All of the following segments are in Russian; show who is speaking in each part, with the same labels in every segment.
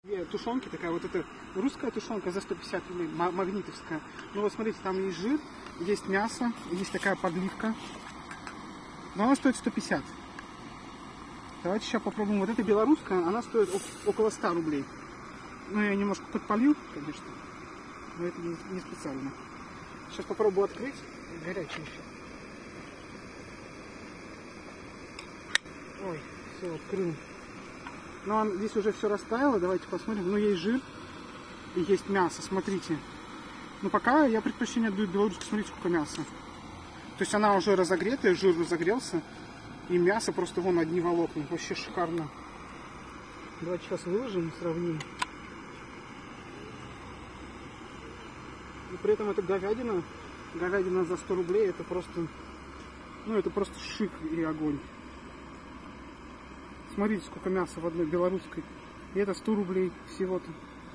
Speaker 1: Тушенки такая, вот это русская тушенка за 150 рублей, магнитовская. Ну вот смотрите, там есть жир, есть мясо, есть такая подливка. Но она стоит 150. Давайте сейчас попробуем. Вот эта белорусская, она стоит около 100 рублей. Ну, я немножко подпалил, конечно, но это не специально. Сейчас попробую открыть. Горячий еще. Ой, все, открыл. Но здесь уже все растаяло, давайте посмотрим. Ну, есть жир и есть мясо, смотрите. Но пока я предпочтение отдаю белорусскую, смотрите, сколько мяса. То есть она уже разогретая, жир разогрелся. И мясо просто вон одни волокна. Вообще шикарно. Давайте сейчас выложим, сравним. И при этом это говядина. Говядина за 100 рублей, это просто... Ну, это просто шик и огонь. Смотрите, сколько мяса в одной белорусской. И это 100 рублей всего-то.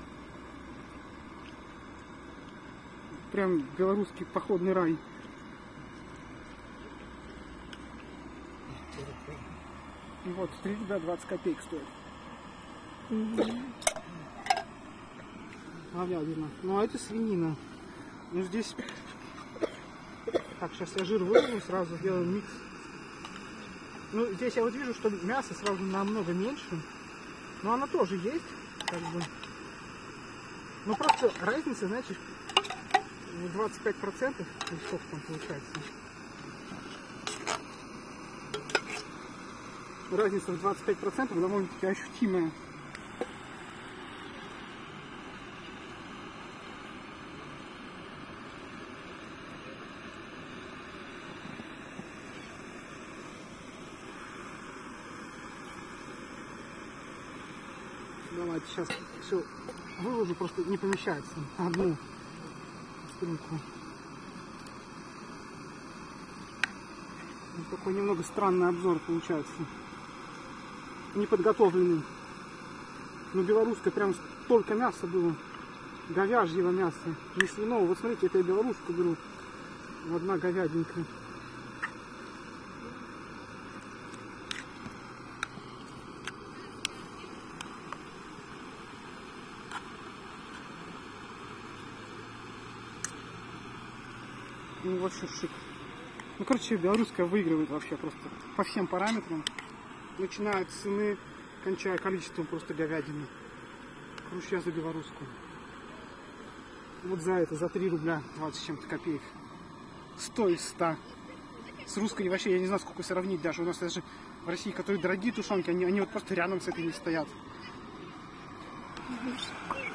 Speaker 1: Прям белорусский походный рай. Вот, 3 рубля 20 копеек стоит. Говядина. Ну, а это свинина. Ну, здесь... Так, сейчас я жир выложу, сразу сделаем микс. Ну, здесь я вот вижу, что мясо сразу намного меньше. Но оно тоже есть, как бы. Ну, просто разница, значит, в 25%. Или сколько там получается? Разница в 25% довольно-таки ощутимая. Давайте сейчас все выложу, просто не помещается. Одну струнку. Вот такой немного странный обзор получается. Неподготовленный. Но белорусское прям столько мяса было. Говяжьего мяса. Не свиного. Вот смотрите, это я белорусскую беру. Одна говядинка. Ну вообще шик. Ну короче, белорусская выигрывает вообще просто по всем параметрам. Начиная от цены, кончая количеством просто говядины. Короче, я за белорусскую. Вот за это, за 3 рубля 20 с чем-то копеек. 100 из 100. С русской вообще, я не знаю, сколько сравнить даже. У нас даже в России, которые дорогие тушенки, они вот просто рядом с этой не стоят.